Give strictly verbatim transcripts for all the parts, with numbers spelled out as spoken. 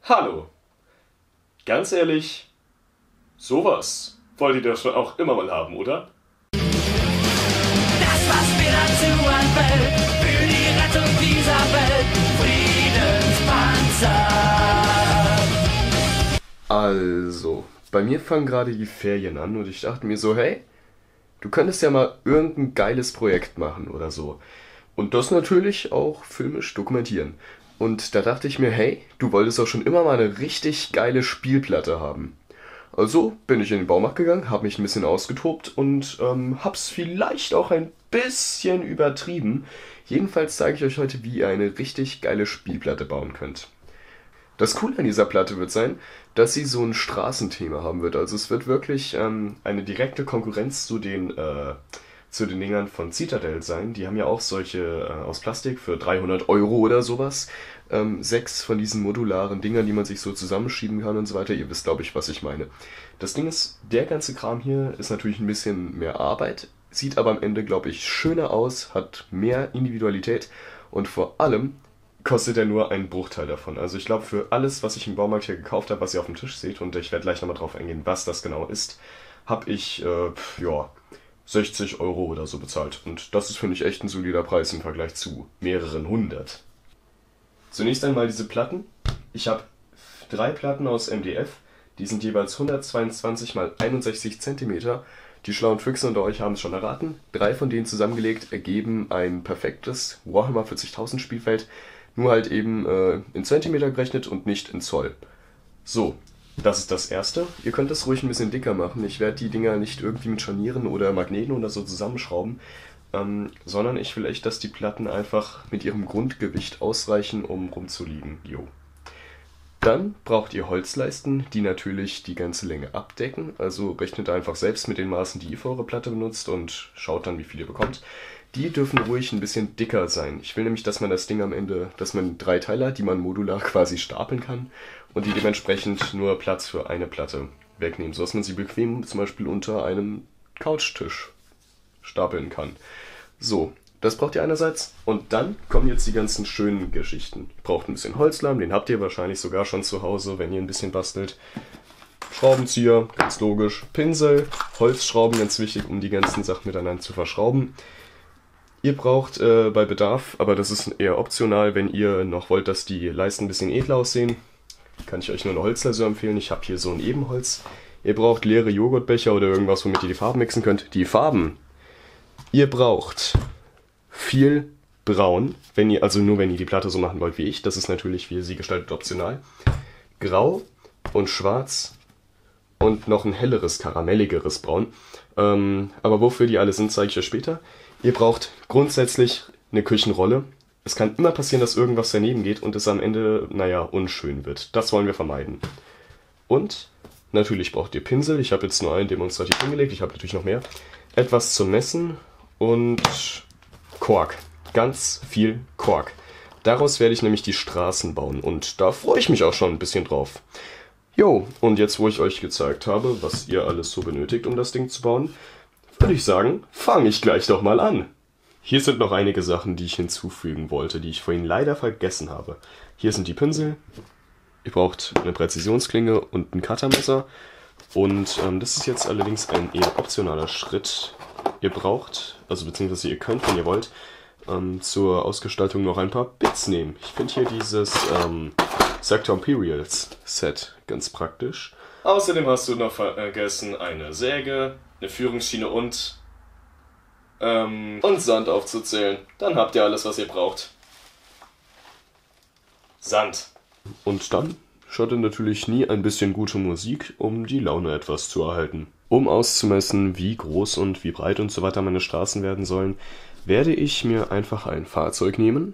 Hallo. Ganz ehrlich, sowas wollt ihr doch schon auch immer mal haben, oder? Das, was mir dazu anfällt, für die Rettung dieser Welt, Friedenspanzer. Also, bei mir fangen gerade die Ferien an und ich dachte mir so, hey, du könntest ja mal irgendein geiles Projekt machen oder so. Und das natürlich auch filmisch dokumentieren. Und da dachte ich mir, hey, du wolltest auch schon immer mal eine richtig geile Spielplatte haben. Also bin ich in den Baumarkt gegangen, habe mich ein bisschen ausgetobt und ähm, hab's vielleicht auch ein bisschen übertrieben. Jedenfalls zeige ich euch heute, wie ihr eine richtig geile Spielplatte bauen könnt. Das Coole an dieser Platte wird sein, dass sie so ein Straßenthema haben wird. Also es wird wirklich ähm, eine direkte Konkurrenz zu den, äh, zu den Dingern von Citadel sein. Die haben ja auch solche äh, aus Plastik für dreihundert Euro oder sowas. Ähm, sechs von diesen modularen Dingern, die man sich so zusammenschieben kann und so weiter. Ihr wisst, glaube ich, was ich meine. Das Ding ist, der ganze Kram hier ist natürlich ein bisschen mehr Arbeit, sieht aber am Ende, glaube ich, schöner aus, hat mehr Individualität und vor allem kostet er nur einen Bruchteil davon. Also ich glaube, für alles, was ich im Baumarkt hier gekauft habe, was ihr auf dem Tisch seht, und ich werde gleich nochmal drauf eingehen, was das genau ist, habe ich, äh, ja, sechzig Euro oder so bezahlt. Und das ist, finde ich, echt ein solider Preis im Vergleich zu mehreren hundert. Zunächst einmal diese Platten. Ich habe drei Platten aus M D F. Die sind jeweils hundertzweiundzwanzig mal einundsechzig Zentimeter. Die schlauen Füchse unter euch haben es schon erraten. Drei von denen zusammengelegt ergeben ein perfektes Warhammer vierzigtausend Spielfeld. Nur halt eben äh, in Zentimeter gerechnet und nicht in Zoll. So, das ist das erste. Ihr könnt das ruhig ein bisschen dicker machen. Ich werde die Dinger nicht irgendwie mit Scharnieren oder Magneten oder so zusammenschrauben. Ähm, sondern ich will echt, dass die Platten einfach mit ihrem Grundgewicht ausreichen, um rumzuliegen. Jo. Dann braucht ihr Holzleisten, die natürlich die ganze Länge abdecken. Also rechnet einfach selbst mit den Maßen, die ihr für eure Platte benutzt und schaut dann, wie viel ihr bekommt. Die dürfen ruhig ein bisschen dicker sein. Ich will nämlich, dass man das Ding am Ende, dass man drei Teile hat, die man modular quasi stapeln kann und die dementsprechend nur Platz für eine Platte wegnehmen, sodass man sie bequem zum Beispiel unter einem Couchtisch stapeln kann. So, das braucht ihr einerseits und dann kommen jetzt die ganzen schönen Geschichten. Ihr braucht ein bisschen Holzlamm, den habt ihr wahrscheinlich sogar schon zu Hause, wenn ihr ein bisschen bastelt. Schraubenzieher, ganz logisch. Pinsel, Holzschrauben, ganz wichtig, um die ganzen Sachen miteinander zu verschrauben. Ihr braucht äh, bei Bedarf, aber das ist eher optional, wenn ihr noch wollt, dass die Leisten ein bisschen edler aussehen, kann ich euch nur eine Holzlasur empfehlen. Ich habe hier so ein Ebenholz. Ihr braucht leere Joghurtbecher oder irgendwas, womit ihr die Farben mixen könnt. Die Farben. Ihr braucht viel Braun, wenn ihr, also nur wenn ihr die Platte so machen wollt wie ich. Das ist natürlich, wie ihr sie gestaltet, optional. Grau und Schwarz und noch ein helleres, karamelligeres Braun. Ähm, aber wofür die alle sind, zeige ich euch später. Ihr braucht grundsätzlich eine Küchenrolle. Es kann immer passieren, dass irgendwas daneben geht und es am Ende, naja, unschön wird. Das wollen wir vermeiden. Und natürlich braucht ihr Pinsel. Ich habe jetzt nur einen demonstrativ hingelegt. Ich habe natürlich noch mehr. Etwas zum Messen und Kork. Ganz viel Kork. Daraus werde ich nämlich die Straßen bauen und da freue ich mich auch schon ein bisschen drauf. Jo, und jetzt, wo ich euch gezeigt habe, was ihr alles so benötigt, um das Ding zu bauen, würde ich sagen, fange ich gleich doch mal an. Hier sind noch einige Sachen, die ich hinzufügen wollte, die ich vorhin leider vergessen habe. Hier sind die Pinsel. Ihr braucht eine Präzisionsklinge und ein Cuttermesser. Und ähm, das ist jetzt allerdings ein eher optionaler Schritt. Ihr braucht, also beziehungsweise ihr könnt, wenn ihr wollt, ähm, zur Ausgestaltung noch ein paar Bits nehmen. Ich finde hier dieses ähm, Sector Imperials Set ganz praktisch. Außerdem hast du noch vergessen eine Säge, eine Führungsschiene und ähm, und Sand aufzuzählen. Dann habt ihr alles, was ihr braucht. Sand. Und dann schadet natürlich nie ein bisschen gute Musik, um die Laune etwas zu erhalten. Um auszumessen, wie groß und wie breit und so weiter meine Straßen werden sollen, werde ich mir einfach ein Fahrzeug nehmen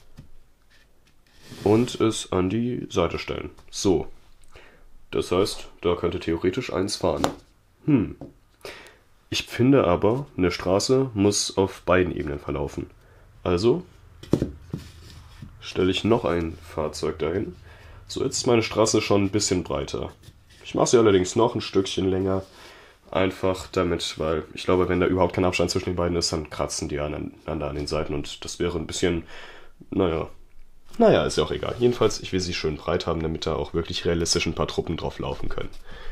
und es an die Seite stellen. So. Das heißt, da könnte theoretisch eins fahren. Hm. Ich finde aber, eine Straße muss auf beiden Ebenen verlaufen. Also stelle ich noch ein Fahrzeug dahin. So, jetzt ist meine Straße schon ein bisschen breiter. Ich mache sie allerdings noch ein Stückchen länger. Einfach damit, weil ich glaube, wenn da überhaupt kein Abstand zwischen den beiden ist, dann kratzen die aneinander an den Seiten und das wäre ein bisschen, naja, Naja, ist ja auch egal. Jedenfalls, ich will sie schön breit haben, damit da auch wirklich realistisch ein paar Truppen drauf laufen können.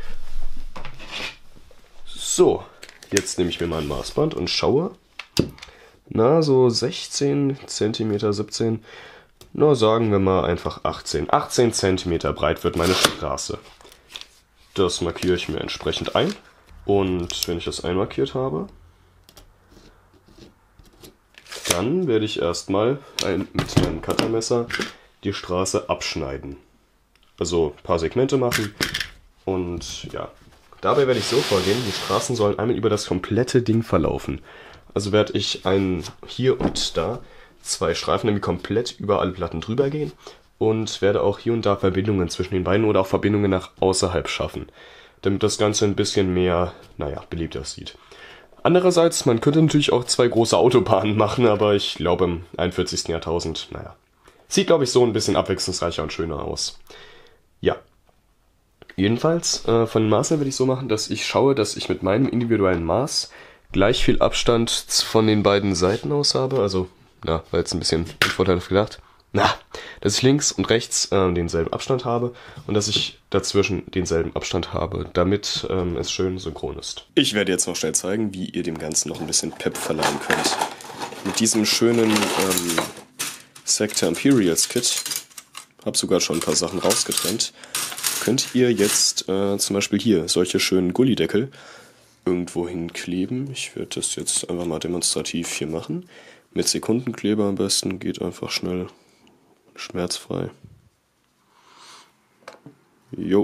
So, jetzt nehme ich mir mal ein Maßband und schaue. Na, so sechzehn Zentimeter, siebzehn, na, sagen wir mal einfach achtzehn. achtzehn Zentimeter breit wird meine Straße. Das markiere ich mir entsprechend ein. Und wenn ich das einmarkiert habe, dann werde ich erstmal ein, mit meinem Cuttermesser die Straße abschneiden. Also ein paar Segmente machen und ja. Dabei werde ich so vorgehen, die Straßen sollen einmal über das komplette Ding verlaufen. Also werde ich einen hier und da zwei Streifen nämlich komplett über alle Platten drüber gehen und werde auch hier und da Verbindungen zwischen den beiden oder auch Verbindungen nach außerhalb schaffen, damit das Ganze ein bisschen mehr, naja, beliebt aussieht. Andererseits, man könnte natürlich auch zwei große Autobahnen machen, aber ich glaube im einundvierzigsten Jahrtausend, naja, sieht glaube ich so ein bisschen abwechslungsreicher und schöner aus. Ja. Jedenfalls, äh, von den Maßen werde ich so machen, dass ich schaue, dass ich mit meinem individuellen Maß gleich viel Abstand von den beiden Seiten aus habe. Also, na, war jetzt ein bisschen unvorteilhaft gedacht. Na, dass ich links und rechts äh, denselben Abstand habe und dass ich dazwischen denselben Abstand habe, damit ähm, es schön synchron ist. Ich werde jetzt noch schnell zeigen, wie ihr dem Ganzen noch ein bisschen Pep verleihen könnt. Mit diesem schönen ähm, Sector Imperials Kit, habe sogar schon ein paar Sachen rausgetrennt, könnt ihr jetzt äh, zum Beispiel hier solche schönen Gullideckel irgendwo hinkleben. Ich werde das jetzt einfach mal demonstrativ hier machen. Mit Sekundenkleber am besten, geht einfach schnell, schmerzfrei. Jo.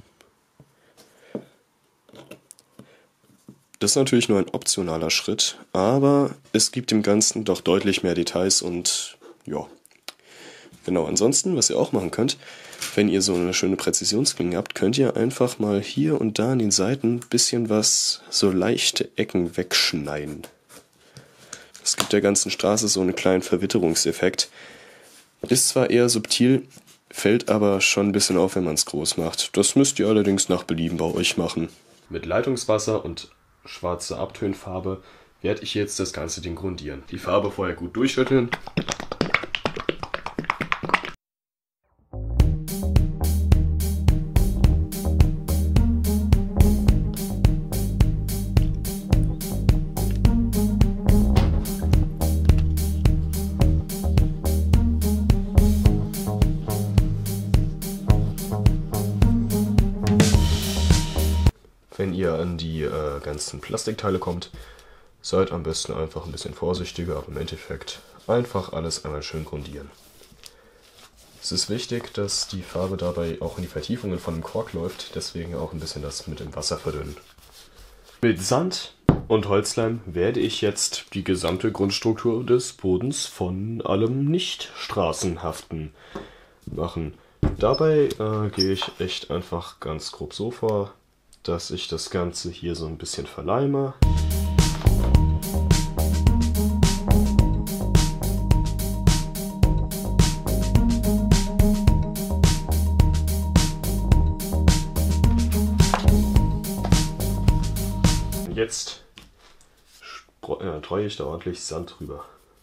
Das ist natürlich nur ein optionaler Schritt, aber es gibt dem Ganzen doch deutlich mehr Details und ja. Genau, ansonsten, was ihr auch machen könnt, wenn ihr so eine schöne Präzisionsklinge habt, könnt ihr einfach mal hier und da an den Seiten ein bisschen was, so leichte Ecken wegschneiden. Das gibt der ganzen Straße so einen kleinen Verwitterungseffekt. Ist zwar eher subtil, fällt aber schon ein bisschen auf, wenn man es groß macht. Das müsst ihr allerdings nach Belieben bei euch machen. Mit Leitungswasser und schwarzer Abtönfarbe werde ich jetzt das ganze Ding grundieren. Die Farbe vorher gut durchschütteln. Wenn ihr an die äh, ganzen Plastikteile kommt, seid am besten einfach ein bisschen vorsichtiger, aber im Endeffekt einfach alles einmal schön grundieren. Es ist wichtig, dass die Farbe dabei auch in die Vertiefungen von dem Kork läuft, deswegen auch ein bisschen das mit dem Wasser verdünnen. Mit Sand und Holzleim werde ich jetzt die gesamte Grundstruktur des Bodens von allem Nicht-Straßenhaften machen. Dabei äh, gehe ich echt einfach ganz grob so vor, dass ich das Ganze hier so ein bisschen verleime. Und jetzt äh, streue ich da ordentlich Sand drüber.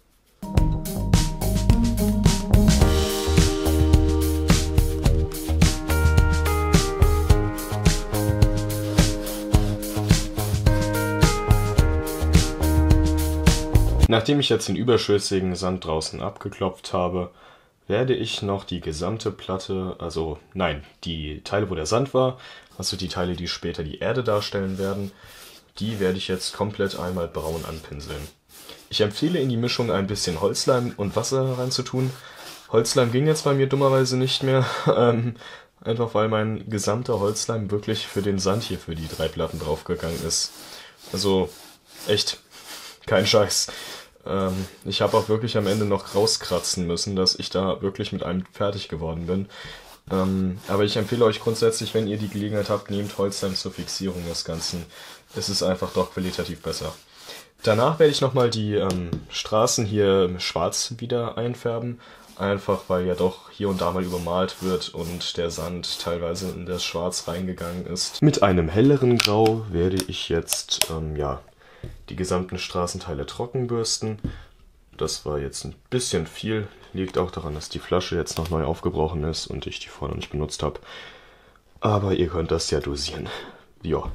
Nachdem ich jetzt den überschüssigen Sand draußen abgeklopft habe, werde ich noch die gesamte Platte, also nein, die Teile, wo der Sand war, also die Teile, die später die Erde darstellen werden, die werde ich jetzt komplett einmal braun anpinseln. Ich empfehle in die Mischung ein bisschen Holzleim und Wasser reinzutun. Holzleim ging jetzt bei mir dummerweise nicht mehr, ähm, einfach weil mein gesamter Holzleim wirklich für den Sand hier für die drei Platten draufgegangen ist. Also echt, kein Scheiß. Ähm, ich habe auch wirklich am Ende noch rauskratzen müssen, dass ich da wirklich mit einem fertig geworden bin. Ähm, aber ich empfehle euch grundsätzlich, wenn ihr die Gelegenheit habt, nehmt Holzleim zur Fixierung des Ganzen. Es ist einfach doch qualitativ besser. Danach werde ich nochmal die ähm, Straßen hier schwarz wieder einfärben. Einfach weil ja doch hier und da mal übermalt wird und der Sand teilweise in das Schwarz reingegangen ist. Mit einem helleren Grau werde ich jetzt, ähm, ja... die gesamten Straßenteile trocken bürsten. das war jetzt ein bisschen viel. Liegt auch daran, dass die Flasche jetzt noch neu aufgebrochen ist und ich die vorher noch nicht benutzt habe. Aber ihr könnt das ja dosieren. Ja.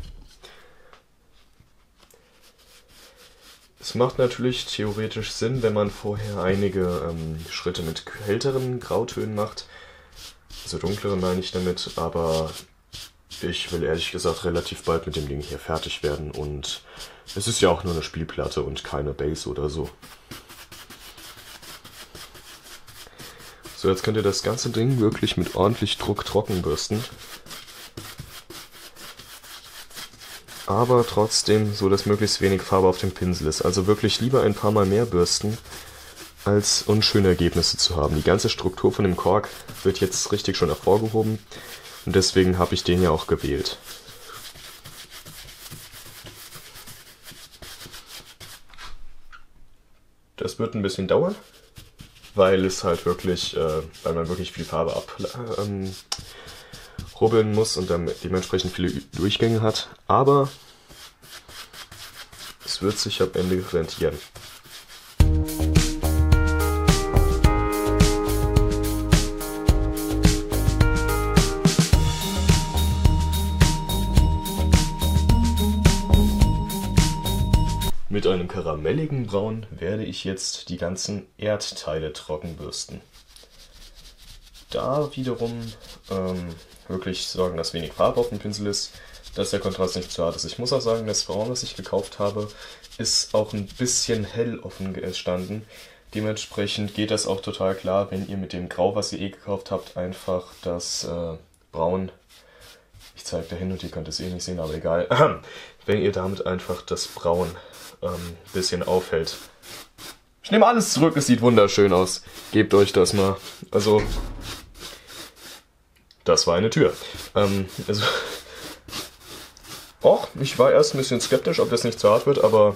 Es macht natürlich theoretisch Sinn, wenn man vorher einige ähm, Schritte mit helleren Grautönen macht. Also dunkleren meine ich damit, aber ich will ehrlich gesagt relativ bald mit dem Ding hier fertig werden und es ist ja auch nur eine Spielplatte und keine Base oder so. So, jetzt könnt ihr das ganze Ding wirklich mit ordentlich Druck trocken bürsten. Aber trotzdem so, dass möglichst wenig Farbe auf dem Pinsel ist. Also wirklich lieber ein paar Mal mehr bürsten, als unschöne Ergebnisse zu haben. Die ganze Struktur von dem Kork wird jetzt richtig schon hervorgehoben und deswegen habe ich den ja auch gewählt. Das wird ein bisschen dauern, weil es halt wirklich, äh, weil man wirklich viel Farbe ab ähm, rubbeln muss und dann dementsprechend viele Durchgänge hat, aber es wird sich am Ende rentieren. Mit einem karamelligen Braun werde ich jetzt die ganzen Erdteile trocken bürsten. Da wiederum ähm, wirklich sorgen, dass wenig Farbe auf dem Pinsel ist, dass der Kontrast nicht zu hart ist. Ich muss auch sagen, das Braun, das ich gekauft habe, ist auch ein bisschen hell offen gestanden. Dementsprechend geht das auch total klar, wenn ihr mit dem Grau, was ihr eh gekauft habt, einfach das äh, Braun, ich zeige da hin und ihr könnt es eh nicht sehen, aber egal, wenn ihr damit einfach das Braun ein ähm, bisschen aufhält. Ich nehme alles zurück, es sieht wunderschön aus. Gebt euch das mal. Also, das war eine Tür. Ähm, also, och, ich war erst ein bisschen skeptisch, ob das nicht zu hart wird, aber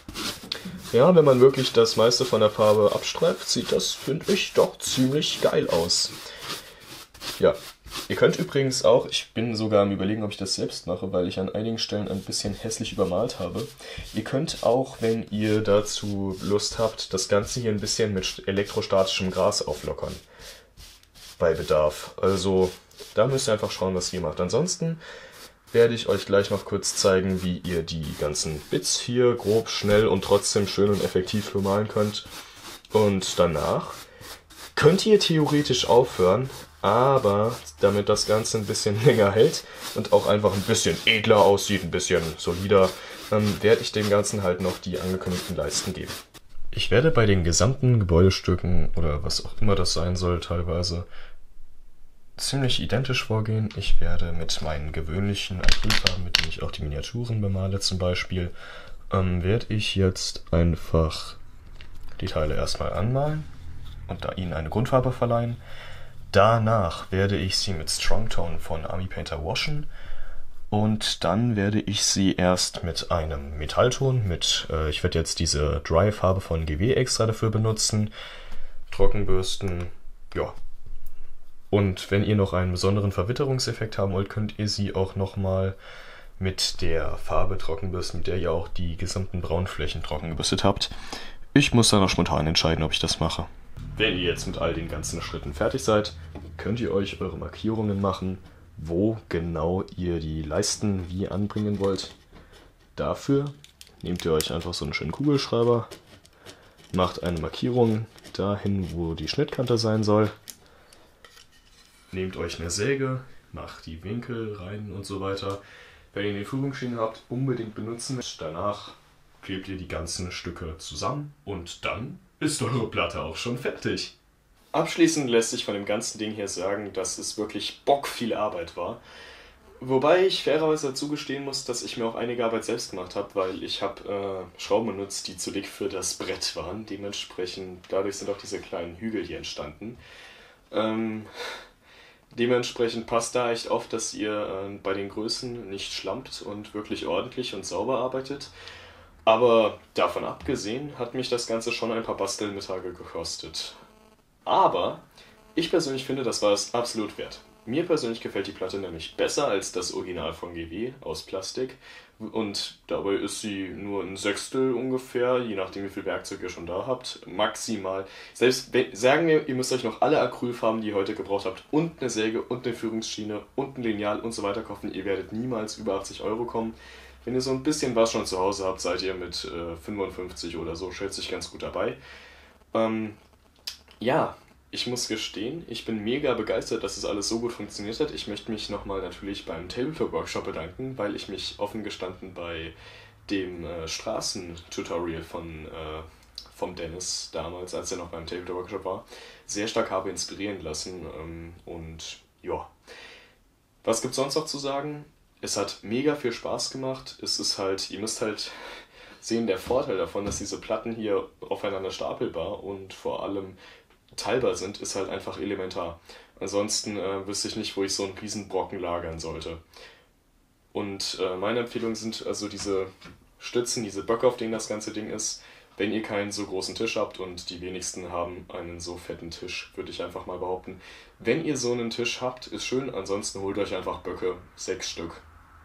ja, wenn man wirklich das meiste von der Farbe abstreift, sieht das, finde ich, doch ziemlich geil aus. Ja. Ihr könnt übrigens auch, ich bin sogar am Überlegen, ob ich das selbst mache, weil ich an einigen Stellen ein bisschen hässlich übermalt habe. Ihr könnt auch, wenn ihr dazu Lust habt, das Ganze hier ein bisschen mit elektrostatischem Gras auflockern. Bei Bedarf. Also da müsst ihr einfach schauen, was ihr macht. Ansonsten werde ich euch gleich noch kurz zeigen, wie ihr die ganzen Bits hier grob, schnell und trotzdem schön und effektiv bemalen könnt. Und danach könnt ihr theoretisch aufhören, aber damit das Ganze ein bisschen länger hält und auch einfach ein bisschen edler aussieht, ein bisschen solider, ähm, werde ich dem Ganzen halt noch die angekündigten Leisten geben. Ich werde bei den gesamten Gebäudestücken oder was auch immer das sein soll teilweise ziemlich identisch vorgehen. Ich werde mit meinen gewöhnlichen Acrylfarben, mit denen ich auch die Miniaturen bemale zum Beispiel, ähm, werde ich jetzt einfach die Teile erstmal anmalen und da ihnen eine Grundfarbe verleihen. Danach werde ich sie mit Strong Tone von Army Painter waschen und dann werde ich sie erst mit einem Metallton, mit, äh, ich werde jetzt diese Dry Farbe von G W extra dafür benutzen, trockenbürsten, ja. Und wenn ihr noch einen besonderen Verwitterungseffekt haben wollt, könnt ihr sie auch nochmal mit der Farbe trockenbürsten, mit der ihr auch die gesamten Braunflächen trocken gebürstet habt. Ich muss da noch spontan entscheiden, ob ich das mache. Wenn ihr jetzt mit all den ganzen Schritten fertig seid, könnt ihr euch eure Markierungen machen, wo genau ihr die Leisten wie anbringen wollt. Dafür nehmt ihr euch einfach so einen schönen Kugelschreiber, macht eine Markierung dahin, wo die Schnittkante sein soll, nehmt euch eine Säge, macht die Winkel rein und so weiter. Wenn ihr eine Führungsschiene habt, unbedingt benutzen. Danach klebt ihr die ganzen Stücke zusammen und dann ist eure Platte auch schon fertig. Abschließend lässt sich von dem ganzen Ding hier sagen, dass es wirklich bockviel Arbeit war. Wobei ich fairerweise dazu gestehen muss, dass ich mir auch einige Arbeit selbst gemacht habe, weil ich habe äh, Schrauben benutzt, die zu dick für das Brett waren. Dementsprechend, dadurch sind auch diese kleinen Hügel hier entstanden. Ähm, dementsprechend passt da echt auf, dass ihr äh, bei den Größen nicht schlampt und wirklich ordentlich und sauber arbeitet. Aber davon abgesehen hat mich das Ganze schon ein paar Bastelmittage gekostet. Aber ich persönlich finde, das war es absolut wert. Mir persönlich gefällt die Platte nämlich besser als das Original von G W aus Plastik. Und dabei ist sie nur ein Sechstel ungefähr, je nachdem wie viel Werkzeug ihr schon da habt. Maximal. Selbst wenn, sagen wir, ihr müsst euch noch alle Acrylfarben, die ihr heute gebraucht habt, und eine Säge und eine Führungsschiene und ein Lineal und so weiter kaufen. Ihr werdet niemals über achtzig Euro kommen. Wenn ihr so ein bisschen was schon zu Hause habt, seid ihr mit äh, fünfundfünfzig oder so, schätze ich, ganz gut dabei. Ähm, ja. Ich muss gestehen, ich bin mega begeistert, dass es alles so gut funktioniert hat. Ich möchte mich nochmal natürlich beim Tabletop-Workshop bedanken, weil ich mich offen gestanden bei dem äh, Straßentutorial von, äh, vom Dennis damals, als er noch beim Tabletop-Workshop war, sehr stark habe inspirieren lassen. Ähm, und ja, was gibt's sonst noch zu sagen? Es hat mega viel Spaß gemacht. Es ist halt, ihr müsst halt sehen, der Vorteil davon, dass diese Platten hier aufeinander stapelbar und vor allem teilbar sind, ist halt einfach elementar. Ansonsten äh, wüsste ich nicht, wo ich so einen riesen Brocken lagern sollte. Und äh, meine Empfehlungen sind also diese Stützen, diese Böcke, auf denen das ganze Ding ist. Wenn ihr keinen so großen Tisch habt, und die wenigsten haben einen so fetten Tisch, würde ich einfach mal behaupten. Wenn ihr so einen Tisch habt, ist schön, ansonsten holt euch einfach Böcke, sechs Stück.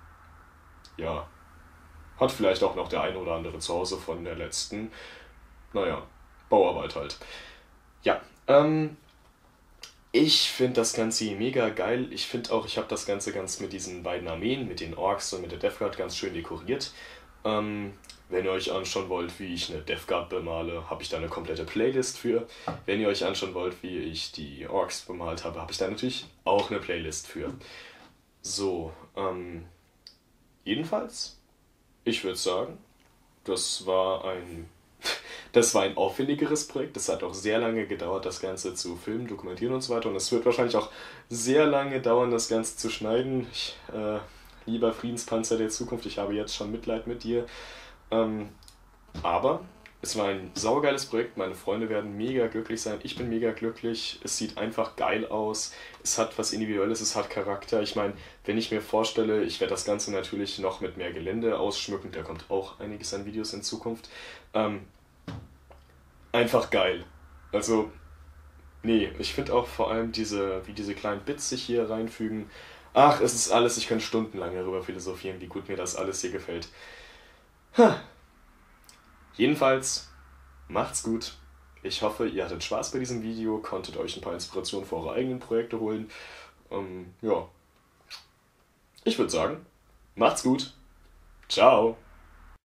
Ja, hat vielleicht auch noch der ein oder andere zu Hause von der letzten, naja, Bauarbeit halt. Ja, ähm, ich finde das Ganze hier mega geil. Ich finde auch, ich habe das Ganze ganz mit diesen beiden Armeen, mit den Orks und mit der Death Guard ganz schön dekoriert. Ähm, wenn ihr euch anschauen wollt, wie ich eine Death Guard bemale, habe ich da eine komplette Playlist für. Wenn ihr euch anschauen wollt, wie ich die Orks bemalt habe, habe ich da natürlich auch eine Playlist für. So, ähm, jedenfalls, ich würde sagen, das war ein... Das war ein aufwendigeres Projekt. Es hat auch sehr lange gedauert, das Ganze zu filmen, dokumentieren und so weiter. Und es wird wahrscheinlich auch sehr lange dauern, das Ganze zu schneiden. Ich, äh, lieber Friedenspanzer der Zukunft, ich habe jetzt schon Mitleid mit dir. Ähm, aber es war ein saugeiles Projekt. Meine Freunde werden mega glücklich sein. Ich bin mega glücklich. Es sieht einfach geil aus. Es hat was Individuelles, es hat Charakter. Ich meine, wenn ich mir vorstelle, ich werde das Ganze natürlich noch mit mehr Gelände ausschmücken. Da kommt auch einiges an Videos in Zukunft. Ähm, Einfach geil. Also, nee, ich finde auch vor allem diese, wie diese kleinen Bits sich hier reinfügen. Ach, es ist alles, ich könnte stundenlang darüber philosophieren, wie gut mir das alles hier gefällt. Ha. Jedenfalls, macht's gut. Ich hoffe, ihr hattet Spaß bei diesem Video, konntet euch ein paar Inspirationen für eure eigenen Projekte holen. Ähm, ja. Ich würde sagen, macht's gut. Ciao.